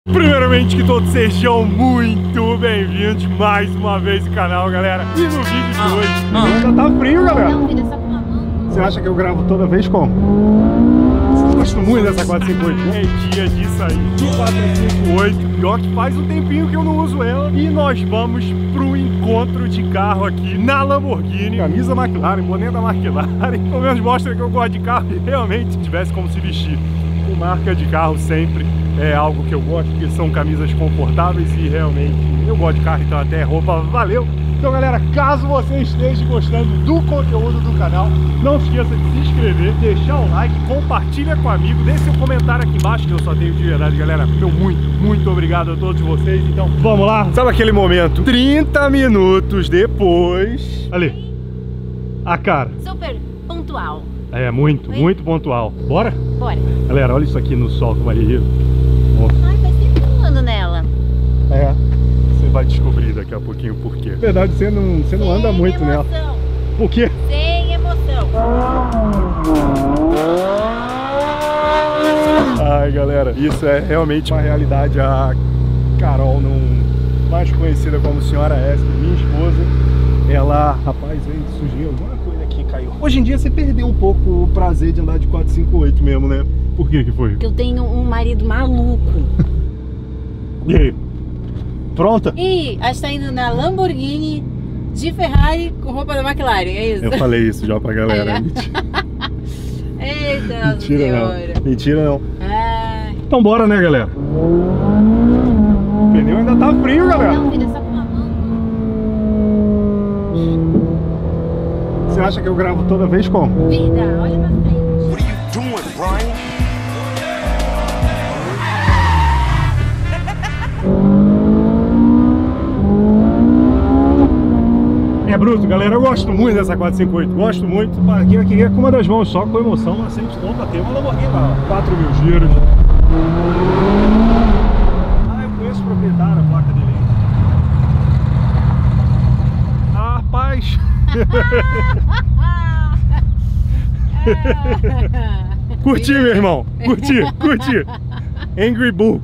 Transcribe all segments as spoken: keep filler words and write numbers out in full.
Primeiramente que todos sejam muito bem-vindos mais uma vez no canal, galera. E no vídeo de hoje, ah, ainda tá frio, galera. Não, filho, só com uma mão. Você acha que eu gravo toda vez como? Eu gosto muito dessa quatro cinco oito. É dia disso aí. quatro cinco oito. Pior que faz um tempinho que eu não uso ela. E nós vamos pro encontro de carro aqui na Lamborghini. Camisa McLaren, boné da McLaren. Pelo menos mostra que eu gosto de carro e realmente tivesse como se vestir. Com marca de carro sempre é algo que eu gosto, porque são camisas confortáveis e realmente eu gosto de carro, então até roupa valeu. Então galera, caso você esteja gostando do conteúdo do canal, não esqueça de se inscrever, deixar o like, compartilha com o amigo, deixe seu comentário aqui embaixo, que eu só tenho de verdade, galera. Meu muito, muito obrigado a todos vocês. Então vamos lá, sabe aquele momento? trinta minutos depois, ali, a cara super pontual. É, muito, Oi? muito pontual. Bora? Bora. Galera, olha isso aqui no sol, como é lindo. Ai, faz tempo que eu não ando nela. É, você vai descobrir daqui a pouquinho por quê. Na verdade, você não, você não Sem anda muito emoção. nela. Por quê? Sem emoção. Ai, galera, isso é realmente uma realidade. A Carol, não, mais conhecida como Senhora Esther, minha esposa, ela, rapaz, veio surgiu alguma coisa aqui, caiu. Hoje em dia você perdeu um pouco o prazer de andar de quatro cinco oito mesmo, né? Por que que foi? Porque eu tenho um marido maluco. E aí? Pronta? E a gente tá indo na Lamborghini de Ferrari com roupa da McLaren, é isso? Eu falei isso já pra galera. É. Eita, Mentira senhora. não. Mentira não. Ai. Então bora, né, galera? O pneu ainda tá frio, galera. Não, filho, só com uma mão. Você acha que eu gravo toda vez como? Vida, olha pra frente. What are you doing, Brian? É bruto, galera. Eu gosto muito dessa quatro cinco oito. Gosto muito. Aqui, aqui é com uma das mãos, só com emoção, mas sempre estou pra ter uma Lamborghini lá. quatro mil giros. Ah, eu conheço o proprietário, a placa dele. Ah, rapaz. Curti, meu irmão. Curti, curti. Angry Bull.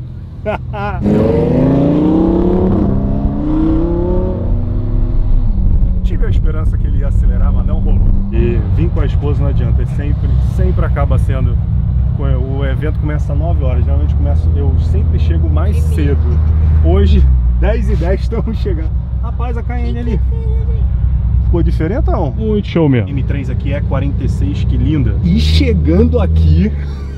Tive a esperança que ele ia acelerar, mas não rolou. E vim com a esposa não adianta. Ele sempre, sempre acaba sendo... O evento começa às nove horas. Geralmente começa, eu sempre chego mais cedo. Hoje, dez e dez, estamos chegando. Rapaz, a Cayenne ali. Ficou diferente ou não? Muito show mesmo. M três aqui é quarenta e seis, que linda. E chegando aqui...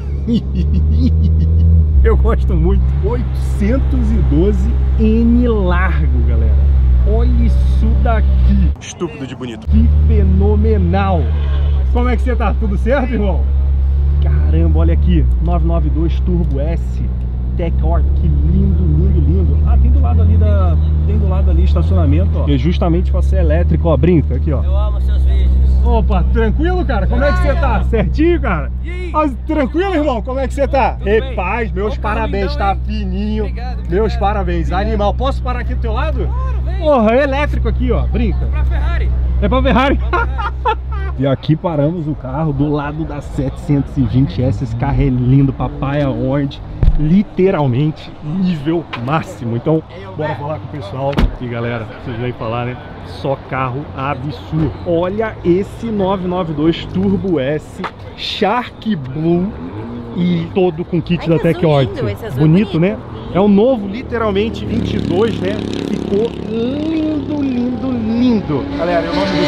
eu gosto muito. oitocentos e doze N largo, galera. Olha isso daqui. Estúpido de bonito. Que fenomenal. Como é que você tá? Tudo certo, irmão? Caramba, olha aqui. novecentos e noventa e dois Turbo S. Tech Art. Que lindo, lindo, lindo. Ah, tem do lado ali da... Tem do lado ali estacionamento, ó. Que é justamente pra ser elétrico, ó. Brinca aqui, ó. Eu amo seus vídeos. Opa, tranquilo, cara? Como é que você tá? Certinho, cara? Ah, tranquilo, irmão? Como é que você tá? Ei, paz, meus parabéns, tá fininho. Obrigado, obrigado. Meus parabéns. Obrigado. Animal, posso parar aqui do teu lado? Claro, vem. Porra, é elétrico aqui, ó. Brinca. Pra Ferrari. É pra Ferrari. Pra Ferrari. E aqui paramos o carro do lado da setecentos e vinte S. Esse carro é lindo, Papaya Orange. Literalmente nível máximo. Então, bora falar com o pessoal. E galera, vocês vêm falar, né? Só carro absurdo. Olha esse novecentos e noventa e dois Turbo S Shark Blue e todo com kit Ai, da que Tech azul Art. lindo, esse azul é Bonito, bonito. né? É o novo, literalmente vinte e dois, né? Ficou lindo, lindo, lindo. Galera, e o nome do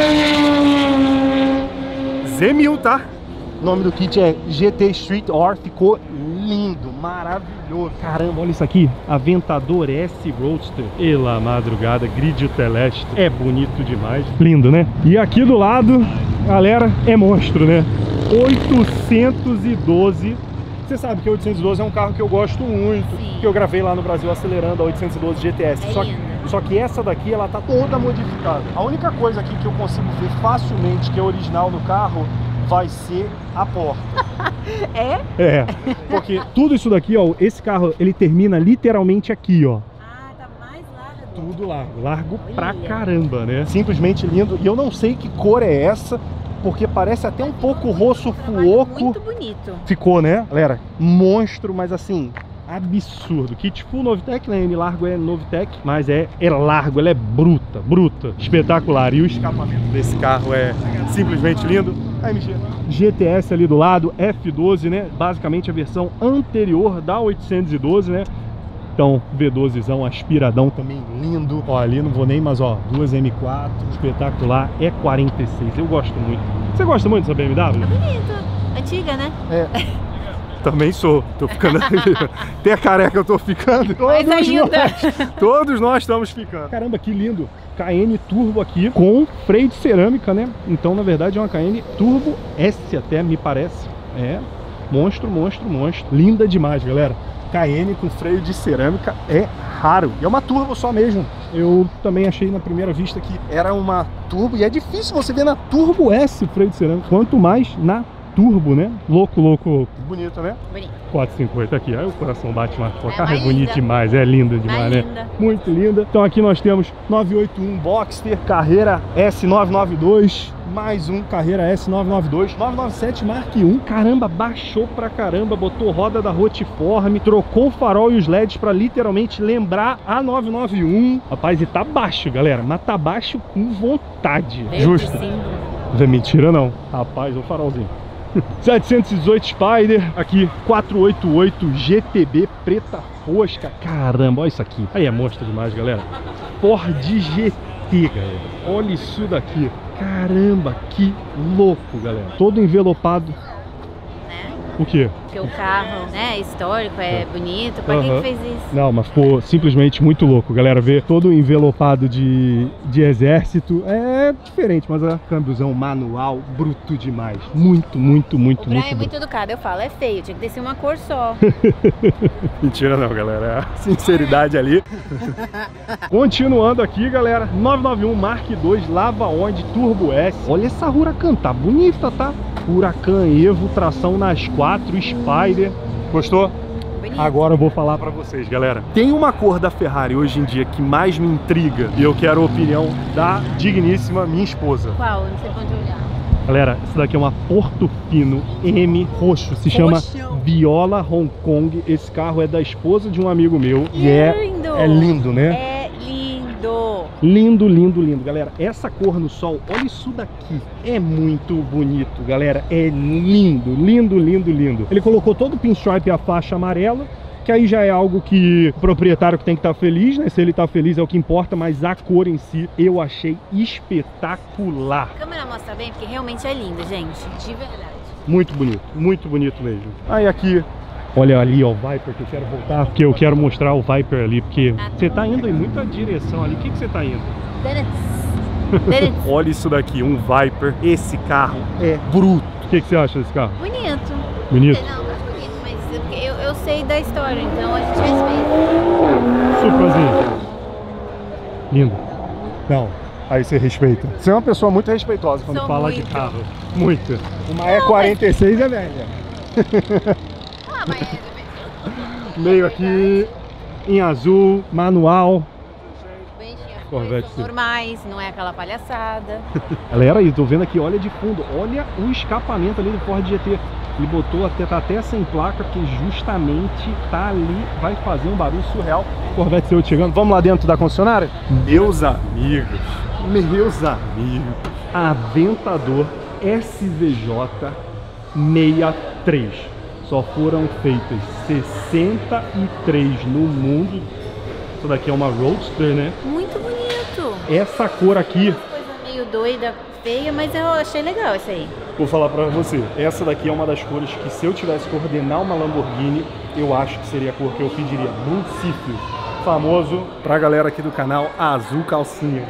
kit Z mil, tá? O nome do kit é G T Street R. Ficou lindo, maravilhoso. Caramba, olha isso aqui. Aventador S Roadster. Pela madrugada, grid telestre. É bonito demais. Lindo, né? E aqui do lado, galera, é monstro, né? oitocentos e doze. Você sabe que o oitocentos e doze é um carro que eu gosto muito. Sim. Que eu gravei lá no Brasil acelerando a oitocentos e doze G T S. É Só que, linda. só que essa daqui, ela tá toda modificada. A única coisa aqui que eu consigo ver facilmente que é original no carro vai ser a porta. É? É, porque tudo isso daqui, ó, esse carro, ele termina literalmente aqui, ó. Ah, tá mais largo. Tudo largo, largo pra Olha. caramba, né? Simplesmente lindo. E eu não sei que cor é essa, porque parece até um pouco rosso Trabalho fuoco. muito bonito. Ficou, né? Galera, monstro, mas assim, absurdo. Kit full Novitec, né? N largo é Novitec, mas é, é largo, ela é bruta, bruta, espetacular. E o escapamento desse carro é simplesmente lindo. Aí, G T S ali do lado, F doze, né? Basicamente a versão anterior da oitocentos e doze, né? Então, V dozezão aspiradão também lindo. Ó, ali não vou nem, mas ó, duas M quatro, espetacular, E quarenta e seis. Eu gosto muito. Você gosta muito dessa B M W? É bonito. Antiga, né? É. Também sou. Tô ficando até careca eu tô ficando. Mais Todos ainda. nós, todos nós estamos ficando. Caramba, que lindo. K N Turbo aqui com freio de cerâmica, né? Então, na verdade, é uma K N Turbo S até, me parece. É. Monstro, monstro, monstro. Linda demais, galera. K N com freio de cerâmica é raro. E é uma turbo só mesmo. Eu também achei na primeira vista que era uma turbo. E é difícil você ver na Turbo S freio de cerâmica. Quanto mais na turbo, né? Louco, louco, louco. Bonito, né? Bonito. quatro cinquenta oito aqui. Aí o coração bate mais. O É carro é mais bonito linda. demais. É linda demais, Mais né? linda. Muito linda. Então aqui nós temos nove oito um Boxster Carreira S novecentos e noventa e dois. Mais um Carreira S novecentos e noventa e dois. novecentos e noventa e sete Mark um. Caramba, baixou pra caramba. Botou roda da Rotiform. Trocou o farol e os L E Ds pra literalmente lembrar a novecentos e noventa e um. Rapaz, e tá baixo, galera. Mas tá baixo com vontade. Verde Justo. símbolo. Não é mentira, não. Rapaz, o farolzinho. setecentos e dezoito Spider, aqui quatrocentos e oitenta e oito G T B preta fosca. Caramba, olha isso aqui. Aí é monstro demais, galera. Ford G T, galera. Olha isso daqui. Caramba, que louco, galera. Todo envelopado. Né? O quê? Porque o carro, né, é histórico, é bonito. Pra Aham. quem que fez isso? Não, mas ficou simplesmente muito louco, galera. Ver todo envelopado de, de exército é diferente, mas é câmbiozão manual, bruto demais. Muito, muito, muito, O Brian muito é muito educado. Eu falo, é feio, tinha que ter sido uma cor só. Mentira não, galera, é a sinceridade ali. Continuando aqui, galera, novecentos e noventa e um Mark dois Lava Onde Turbo S. Olha essa Huracan, tá bonita, tá? Huracan Evo, tração nas quatro, Spider. Gostou? Bonito. Agora eu vou falar pra vocês, galera. Tem uma cor da Ferrari hoje em dia que mais me intriga e eu quero a opinião da digníssima minha esposa. Qual? Não sei pra onde olhar. Galera, isso daqui é uma Portofino M roxo, se chama Roxão. Viola Hong Kong. Esse carro é da esposa de um amigo meu e, E é é lindo. é lindo, né? É lindo. Lindo, lindo, lindo, galera. Essa cor no sol, olha isso daqui. É muito bonito, galera. É lindo, lindo, lindo, lindo. Ele colocou todo o pinstripe e a faixa amarela, que aí já é algo que o proprietário que tem que estar feliz, né? Se ele tá feliz é o que importa, mas a cor em si eu achei espetacular. A câmera mostra bem, porque realmente é lindo, gente. De verdade. Muito bonito, muito bonito mesmo. Aí aqui, olha ali, ó, o Viper, que eu quero voltar, porque eu quero mostrar o Viper ali, porque você tá indo em muita direção ali. O que que você tá indo? Dennis. Dennis. Olha isso daqui, um Viper. Esse carro é bruto. O que que você acha desse carro? Bonito. Bonito? Não, não é bonito, mas é porque eu, eu sei da história, então a gente respeita. Suprazinho. Lindo. Não, aí você respeita. Você é uma pessoa muito respeitosa quando Sou fala muito. de carro. Muito. Uma E quarenta e seis é velha. Ah, mas é Meio aqui em azul, manual. bem, tinha Corvette, coisas sim. normais, não é aquela palhaçada. Galera, aí, tô vendo aqui, olha de fundo, olha o escapamento ali do Ford G T. Ele botou até, tá até sem placa, porque justamente tá ali, vai fazer um barulho surreal. Corvette seu chegando, vamos lá dentro da concessionária? Meus amigos, meus amigos, Aventador S V J sessenta e três. Só foram feitas sessenta e três no mundo. Isso daqui é uma Roadster, né? Muito bonito. Essa cor aqui, Coisa meio doida, feia, mas eu achei legal isso aí. vou falar pra você, essa daqui é uma das cores que, se eu tivesse que ordenar uma Lamborghini, eu acho que seria a cor que eu pediria. Município, famoso pra galera aqui do canal, azul calcinha.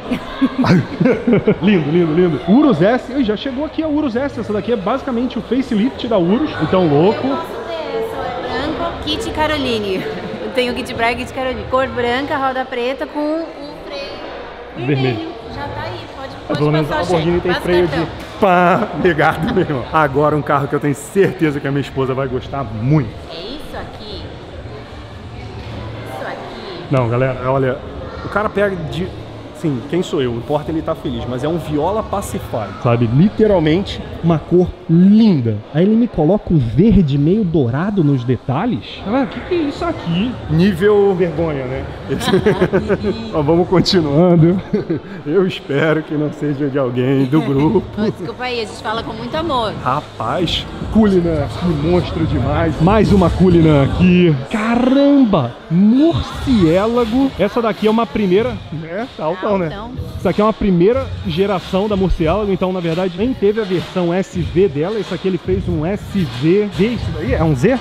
Lindo, lindo, lindo. Urus S, Ih, já chegou aqui a Urus S. Essa daqui é basicamente o facelift da Urus. Então, louco. Eu posso ter essa, é branco, kit Caroline. Eu tenho kit branco e kit Caroline. Cor branca, roda preta com o freio vermelho. Vermelho. Já tá aí, pode, Mas pode pelo menos a passar o Lamborghini cheque. tem Passa freio cartão. de pá, negado mesmo. Agora um carro que eu tenho certeza que a minha esposa vai gostar muito. É isso aqui. Isso aqui. Não, galera, olha, o cara pega de Sim, quem sou eu? Não importa ele tá feliz, mas é um Viola Pacify, sabe? Literalmente uma cor linda. Aí ele me coloca um verde meio dourado nos detalhes. Ah, o que, que é isso aqui? Nível vergonha, né? Mas vamos continuando. Eu espero que não seja de alguém do grupo. Desculpa aí, a gente fala com muito amor. Rapaz, Cullinan aqui, monstro demais. Mais uma Cullinan aqui. Caramba! Murciélago. Essa daqui é uma primeira... É, altão, né? Então. Isso aqui é uma primeira geração da Murciélago, então na verdade nem teve a versão S V dela. Isso aqui ele fez um S V... V, isso daí? É um Z?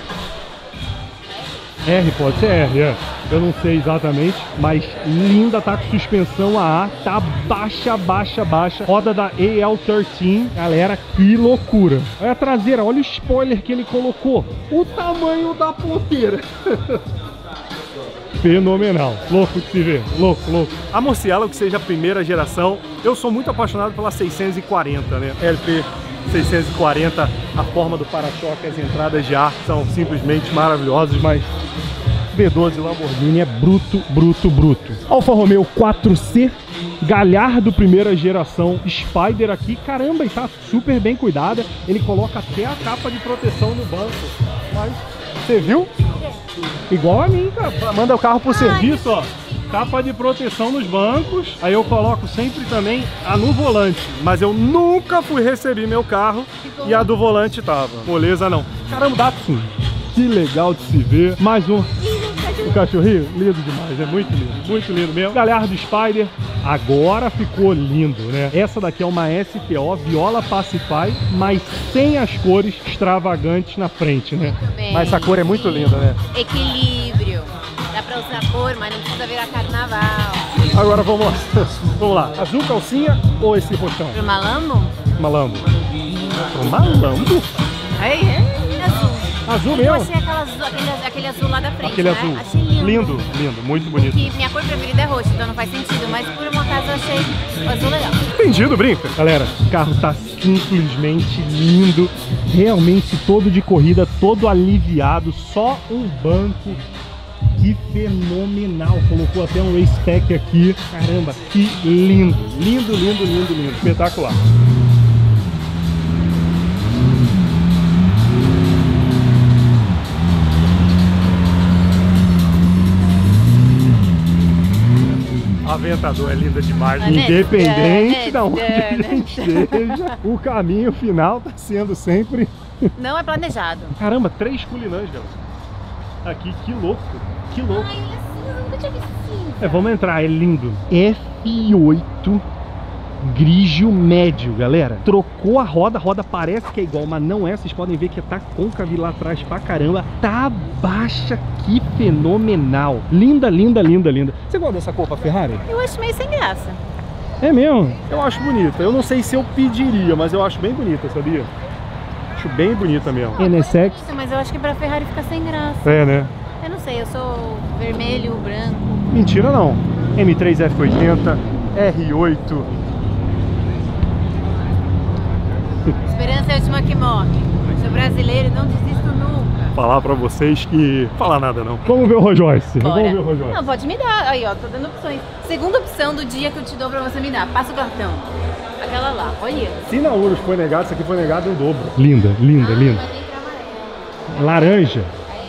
R, pode ser R, é. Eu não sei exatamente, mas linda, tá com suspensão A A, tá baixa, baixa, baixa. Roda da A L treze, galera, que loucura. Olha a traseira, olha o spoiler que ele colocou. O tamanho da ponteira. Fenomenal, louco de se ver, louco, louco. A Murciélago, que seja a primeira geração, eu sou muito apaixonado pela seiscentos e quarenta, né? L P seiscentos e quarenta, a forma do para-choque, as entradas de ar são simplesmente maravilhosas, mas B doze Lamborghini é bruto, bruto, bruto. Alfa Romeo quatro C, Gallardo primeira geração, Spider aqui, caramba, e tá super bem cuidada. Ele coloca até a capa de proteção no banco, mas você viu? Igual a mim, cara. Manda o carro pro serviço, ó. Capa de proteção nos bancos. Aí eu coloco sempre também a no volante. Mas eu nunca fui receber meu carro e a do volante tava. Moleza não. Caramba, Datsun. Que legal de se ver. Mais um. O cachorrinho, lindo demais, é muito lindo, muito lindo mesmo. Gallardo Spider, agora ficou lindo, né? Essa daqui é uma S T O Viola Pacify, mas sem as cores extravagantes na frente, né? Mas essa cor é muito linda, né? Equilíbrio. Dá pra usar cor, mas não precisa virar carnaval. Agora vamos lá. Vamos lá. Azul calcinha ou esse roxão? Pro Malambo? Malambo. Pro Malambo? Aí, é azul. Azul Eu mesmo? achei aquela azul, aquele, aquele azul lá da frente, Aquele né? azul. Achei lindo. Lindo, lindo, muito bonito. Que minha cor preferida é roxa, então não faz sentido. Mas por um acaso eu achei o azul legal. Entendido, brinca. Galera, o carro tá simplesmente lindo. Realmente todo de corrida, todo aliviado. Só um banco. Que fenomenal. Colocou até um race pack aqui. Caramba, que lindo. Lindo, lindo, lindo, lindo. Espetacular. A Aventador é linda demais, independente de onde a gente esteja, o caminho final tá sendo sempre... Não é planejado. Caramba, três Cullinans, galera. Aqui, que louco, que louco. Ai, ele é cinza, eu nunca tinha visto cinza. É, vamos entrar, é lindo. F oito Grigio médio, galera. Trocou a roda, a roda parece que é igual, mas não é. Vocês podem ver que tá côncava lá atrás pra caramba. Tá baixa, que fenomenal. Linda, linda, linda, linda. Você gosta dessa cor pra Ferrari? Eu acho meio sem graça. É mesmo? Eu acho bonita. Eu não sei se eu pediria, mas eu acho bem bonita, sabia? Acho bem bonita mesmo. Ah, N S X. bonita, mas eu acho que pra Ferrari fica sem graça. É, né? Eu não sei, eu sou vermelho, branco. Mentira não. M três F oitenta, R oito. Esperança é a última que morre. Sou brasileiro, não desisto nunca. Falar pra vocês que... Falar nada não. Vamos ver o Rolls Royce. Bora. Vamos ver o Rolls Royce. Não, pode me dar. Aí, ó, tô dando opções. Segunda opção do dia que eu te dou pra você me dar. Passa o cartão. Aquela lá, olha. Se na Urus foi negado, isso aqui foi negado em dobro. Linda, linda, Ah, linda. mas entra amarelo. Laranja.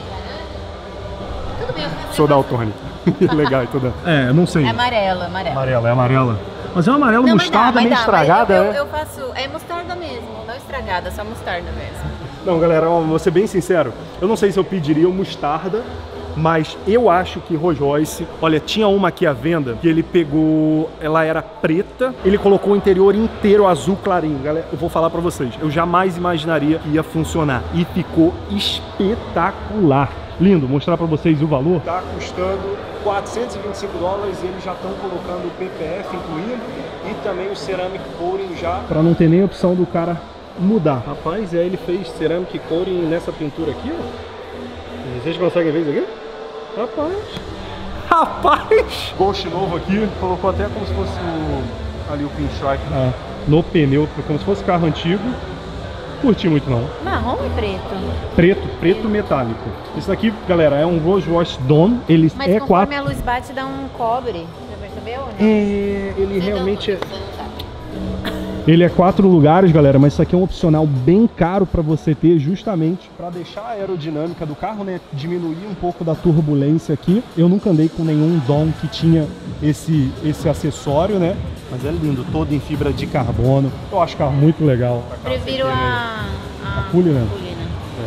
Tudo bem, eu faço. Sou daltônico. Legal, toda. É, eu não sei. É amarela, amarela. Amarela, é amarela. Mas é uma amarela Não, mas mostarda dá, mas meio dá, estragada, mas eu, né? eu, eu faço. É mostarda mesmo, não estragada, só mostarda mesmo. Não, galera, ó, vou ser bem sincero. Eu não sei se eu pediria o mostarda, mas eu acho que Rolls Royce... Olha, tinha uma aqui à venda que ele pegou... Ela era preta, ele colocou o interior inteiro azul clarinho. Galera, eu vou falar pra vocês. Eu jamais imaginaria que ia funcionar. E ficou espetacular. Lindo, mostrar pra vocês o valor. Tá custando quatrocentos e vinte e cinco dólares e eles já estão colocando o P P F incluindo e também o Ceramic Coating já. Pra não ter nem opção do cara mudar. Rapaz, é, ele fez Ceramic Coating nessa pintura aqui, ó. Vocês conseguem ver isso aqui? Rapaz. Rapaz! Ghost novo aqui, colocou até como se fosse o, ali o pinstripe. Ah, no pneu, como se fosse carro antigo. Curti muito não. Marrom e preto? Preto, preto metálico. Isso daqui, galera, é um Rolls Royce Dawn. Ele Mas é conforme quatro. a luz bate, dá um cobre. Já percebeu? Né? É, ele Você realmente é... tudo, você não sabe. Ele é quatro lugares, galera, mas isso aqui é um opcional bem caro para você ter, justamente para deixar a aerodinâmica do carro, né, diminuir um pouco da turbulência aqui. Eu nunca andei com nenhum Dom que tinha esse, esse acessório, né, mas é lindo, todo em fibra de carbono. Eu acho o carro muito legal. Prefiro a... A Cullinan. Cullinan.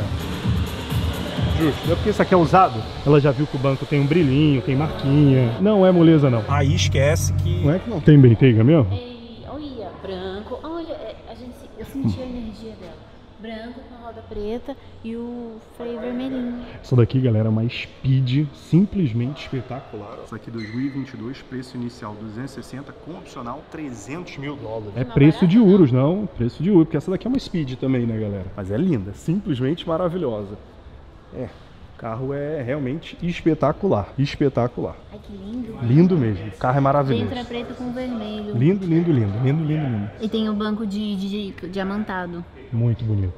É. Justo. É porque isso aqui é usado. Ela já viu que o banco tem um brilhinho, tem marquinha. Não é moleza, não. Aí esquece que... Não é que não tem benteiga mesmo? Ei, olha, branco. Olha, a gente, eu senti a energia dela. Branco com a roda preta e o freio vermelhinho. Essa daqui, galera, é uma Speed simplesmente espetacular. Essa aqui dois mil e vinte e dois, preço inicial duzentos e sessenta, com opcional trezentos mil dólares. É preço de Urus, não? Preço de Urus, porque essa daqui é uma Speed também, né, galera? Mas é linda, simplesmente maravilhosa. É, o carro é realmente espetacular, espetacular. Ai, que lindo. Lindo mesmo, o carro é maravilhoso. Dentro é preto com vermelho. Lindo, lindo, lindo, lindo, lindo, lindo. E tem o banco de, de, de diamantado. Muito bonito.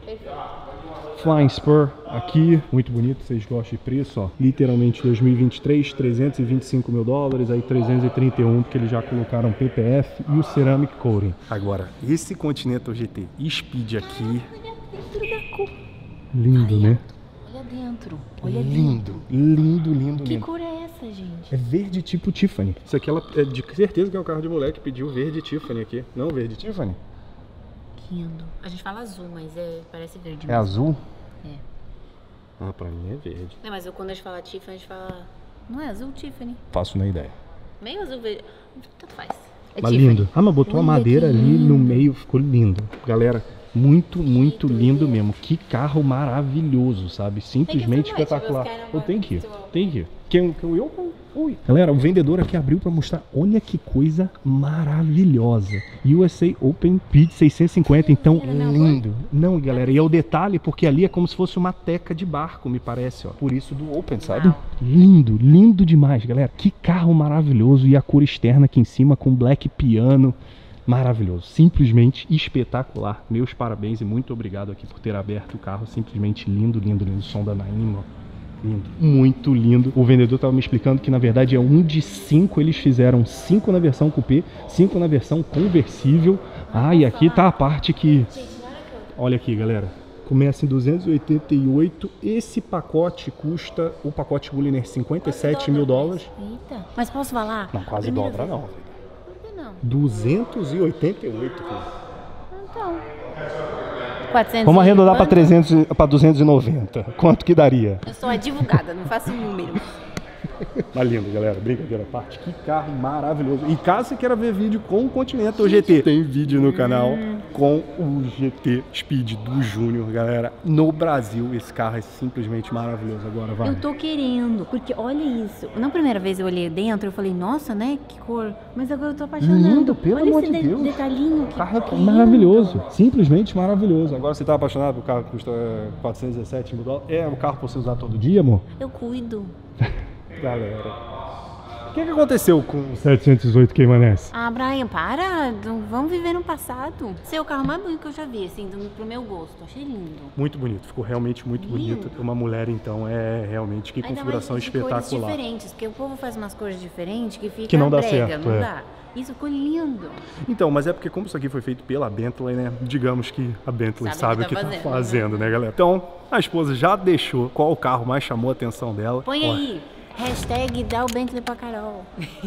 Flying Spur aqui, muito bonito, vocês gostam de preço, ó. Literalmente dois mil e vinte e três, trezentos e vinte e cinco mil dólares, aí trezentos e trinta e um, porque eles já colocaram P P F e o Ceramic Coating. Agora, esse Continental G T Speed aqui... Olha dentro da cor. Lindo, né? Olha dentro, olha lindo, dentro. Lindo, lindo, Que lindo. cor é essa, gente? É verde tipo Tiffany. Isso aqui ela é de certeza que é o carro de moleque, pediu verde Tiffany aqui. Não, verde Tiffany? Que lindo. A gente fala azul, mas é, parece verde. É mesmo. azul? É. Ah, pra mim é verde. Não, mas eu, quando a gente fala Tiffany, a gente fala... Não é azul Tiffany? Faço na ideia. Meio azul verde. Tanto faz. É Mas Tiffany. lindo. Ah, mas botou Olha a madeira que ali lindo. no meio, ficou lindo. Galera, muito, muito lindo mesmo. Que carro maravilhoso, sabe? Simplesmente Tem que filmar, espetacular. tipo, os caras Eu tenho que ir, vão- tem que ir. Quem, quem eu, ui. Galera, o vendedor aqui abriu pra mostrar. Olha que coisa maravilhosa. U S A Open Speed seiscentos e cinquenta, então lindo. Não, galera, e é o detalhe, porque ali é como se fosse uma teca de barco, me parece, ó. Por isso do Open, sabe? Lindo, lindo demais, galera. Que carro maravilhoso. E a cor externa aqui em cima com black piano. Maravilhoso, simplesmente espetacular. Meus parabéns e muito obrigado aqui por ter aberto o carro. Simplesmente lindo, lindo, lindo. O som da Naima, ó. Lindo, muito lindo. O vendedor estava me explicando que na verdade é um de cinco. Eles fizeram cinco na versão coupé, cinco na versão conversível. Ah, e aqui tá a parte que... Olha aqui, galera. Começa em duzentos e oitenta e oito. Esse pacote custa, o pacote Cullinan, cinquenta e sete mil dólares. Eita. Mas posso falar? Não, quase Primeira dobra vez- não. Por que não? duzentos e oitenta e oito, filho. Então. quatrocentos Vamos arredondar para quanto? trezentos, para duzentos e noventa. Quanto que daria? Eu sou advogada, não faço número. Mas lindo, galera. Brincadeira à parte. Que carro maravilhoso. E caso você queira ver vídeo com o Continental G T, tem vídeo no canal com o G T Speed do Júnior, galera. No Brasil, esse carro é simplesmente maravilhoso. Agora vai. Eu tô querendo, porque olha isso. Na primeira vez eu olhei dentro, eu falei, nossa, né? Que cor. Mas agora eu tô apaixonada. Lindo, pelo olha amor esse de de- Deus. detalhinho. O Que, carro que é lindo. maravilhoso. Simplesmente maravilhoso. Agora você tá apaixonado, o carro custa quatrocentos e dezessete mil dólares. É o carro pra você usar todo dia, amor? Eu cuido. Galera. O que, que aconteceu com o setecentos e dezoito Cayman-S? Ah, Brian, para. Não- Vamos viver no passado. Esse é o carro mais bonito que eu já vi, assim, do- pro meu gosto. Achei lindo. Muito bonito, ficou realmente muito Lindo. bonito. Uma mulher, então, é realmente que Ainda configuração mais de cores espetacular. diferentes, porque o povo faz umas cores diferentes que fica Que não dá brega, certo, não é. dá. Isso ficou lindo. Então, mas é porque como isso aqui foi feito pela Bentley, né? Digamos que a Bentley Sabe sabe, o que o que tá tá fazendo, fazendo, né, galera? Então, a esposa já deixou qual o carro mais chamou a atenção dela. Põe Ó, aí, hashtag dá o Bentley pra Carol.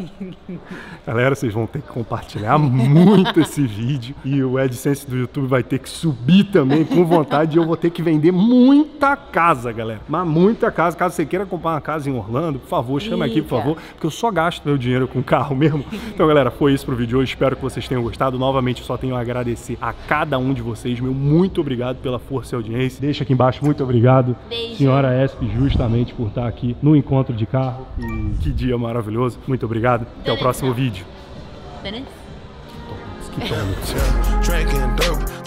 Galera, vocês vão ter que compartilhar muito esse vídeo. E o AdSense do YouTube vai ter que subir também com vontade. E eu vou ter que vender muita casa, galera. Mas muita casa. Caso você queira comprar uma casa em Orlando, por favor, chama aqui, por Eita. favor. Porque eu só gasto meu dinheiro com carro mesmo. Então, galera, foi isso pro vídeo de hoje. Espero que vocês tenham gostado. Novamente, só tenho a agradecer a cada um de vocês. Meu muito obrigado pela força e audiência. Deixa aqui embaixo, muito obrigado. Beijo. Senhora Esp, justamente por estar aqui no encontro de carro. E que dia maravilhoso. Muito obrigado. Até o próximo vídeo. Beleza? Que tom, Drinking dope.